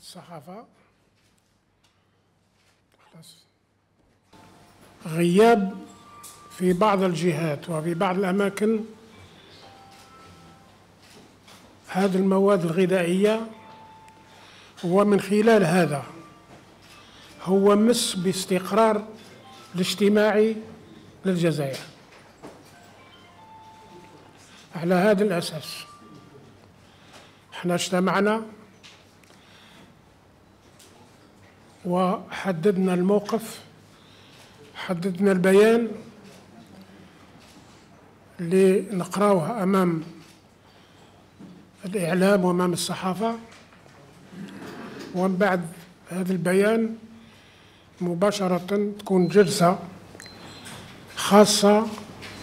الصحافة غياب في بعض الجهات وفي بعض الأماكن هذه المواد الغذائية، ومن خلال هذا هو مس باستقرار الاجتماعي للجزائر. على هذا الأساس احنا اجتمعنا وحددنا الموقف، حددنا البيان اللي نقراوه أمام الإعلام وأمام الصحافة، ومن بعد هذا البيان مباشرة تكون جلسة خاصة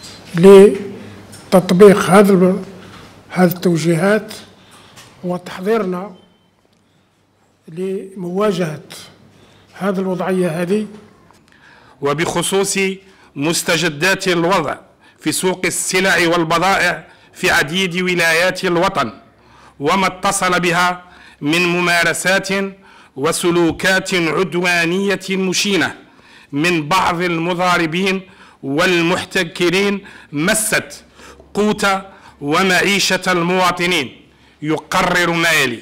لتطبيق هذه التوجيهات وتحضيرنا لمواجهة هذه الوضعية هذه. وبخصوص مستجدات الوضع في سوق السلع والبضائع في عديد ولايات الوطن، وما اتصل بها من ممارسات وسلوكات عدوانية مشينة من بعض المضاربين والمحتكرين مست قوت ومعيشة المواطنين، يقرر ما يلي: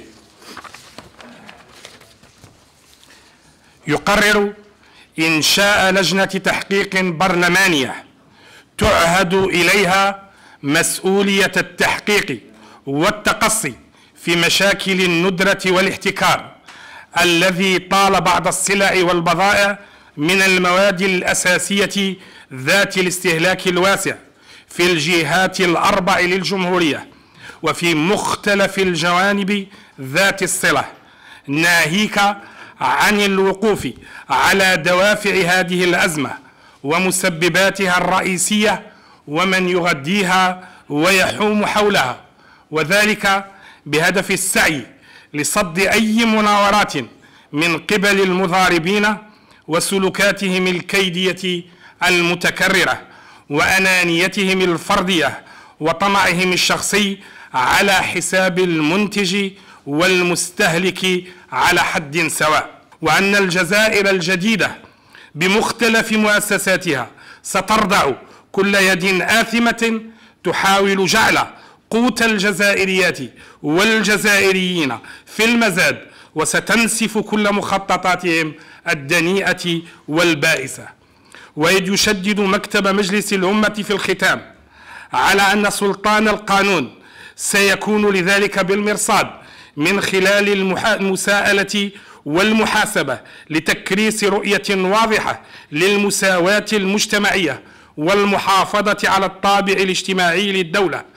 يقرر إنشاء لجنة تحقيق برلمانية تعهد إليها مسؤولية التحقيق والتقصي في مشاكل الندرة والاحتكار الذي طال بعض السلع والبضائع من المواد الأساسية ذات الاستهلاك الواسع في الجهات الأربع للجمهورية وفي مختلف الجوانب ذات الصلة، ناهيك عن الوقوف على دوافع هذه الأزمة ومسبباتها الرئيسية ومن يغذيها ويحوم حولها، وذلك بهدف السعي لصد أي مناورات من قبل المضاربين وسلوكاتهم الكيدية المتكررة وأنانيتهم الفردية وطمعهم الشخصي على حساب المنتج والمستهلك على حد سواء، وأن الجزائر الجديدة بمختلف مؤسساتها ستردع كل يد آثمة تحاول جعل قوت الجزائريات والجزائريين في المزاد، وستنسف كل مخططاتهم الدنيئة والبائسة. وإذ يشدد مكتب مجلس الأمة في الختام على أن سلطان القانون سيكون لذلك بالمرصاد من خلال المساءلة والمحاسبة لتكريس رؤية واضحة للمساواة المجتمعية والمحافظة على الطابع الاجتماعي للدولة